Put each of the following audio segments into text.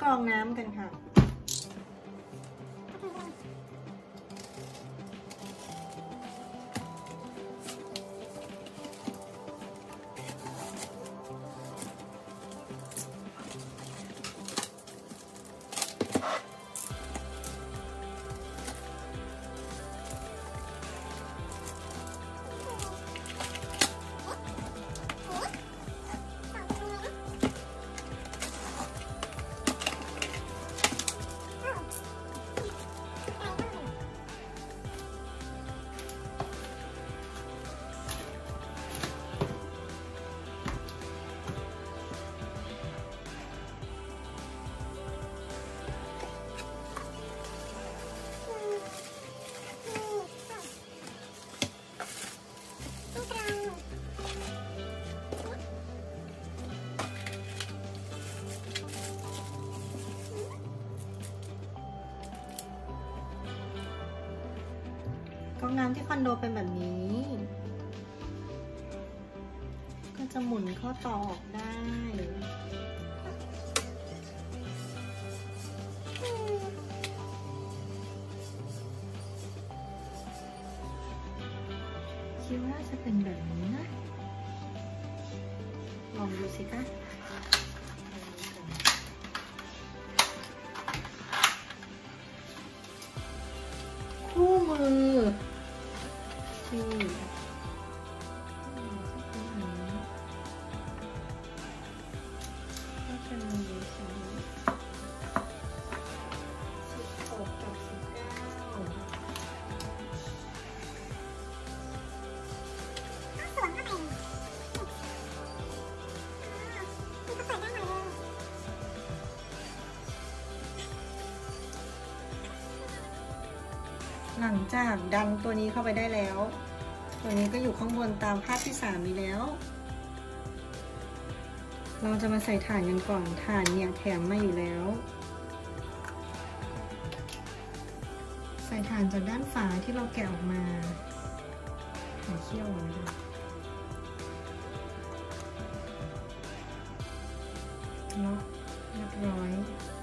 รองน้ำกันค่ะก๊อกน้ำที่คอนโดเป็นแบบนี้ก็จะหมุนข้อต่อออกได้คิดว่าจะเป็นแบบนี้นะลองดูสิคะคู่มือที่ก็จะมี16 กับ 19หลังจากดันตัวนี้เข้าไปได้แล้วตัวนี้ก็อยู่ข้างบนตามภาพที่3นี้แล้วเราจะมาใส่ถ่านกันก่อนถ่านเนี่ยแถมมาอยู่แล้วใส่ถ่านจากด้านฝาที่เราแกะออกมาเคี่ยวนะคะเนาะเรียบร้อย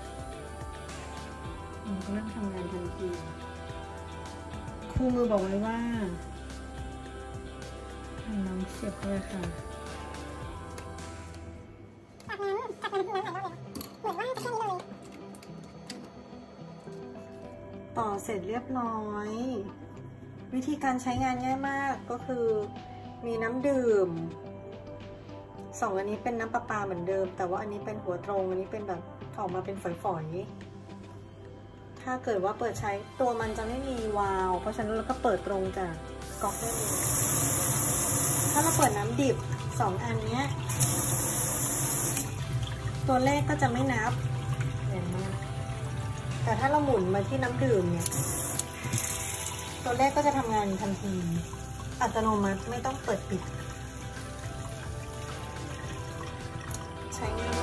มันก็เริ่มทำงานทันทีครูมือบอกไว้ว่าน้ำเสียบเข้าไปค่ะต่อเสร็จเรียบร้อยวิธีการใช้งานง่ายมากก็คือมีน้ำดื่ม2อันนี้เป็นน้ำประปาเหมือนเดิมแต่ว่าอันนี้เป็นหัวตรงอันนี้เป็นแบบออกมาเป็นฝอยๆถ้าเกิดว่าเปิดใช้ตัวมันจะไม่มีวาล์วเพราะฉะนั้นเราก็เปิดตรงจากก๊อกได้เลยถ้าเราเปิดน้ำดิบ2อันนี้ตัวเลขก็จะไม่นับเห็นไหมแต่ถ้าเราหมุนมาที่น้ำดื่มเนี่ยตัวเลขก็จะทำงานทันทีอัตโนมัติไม่ต้องเปิดปิดใช้งาน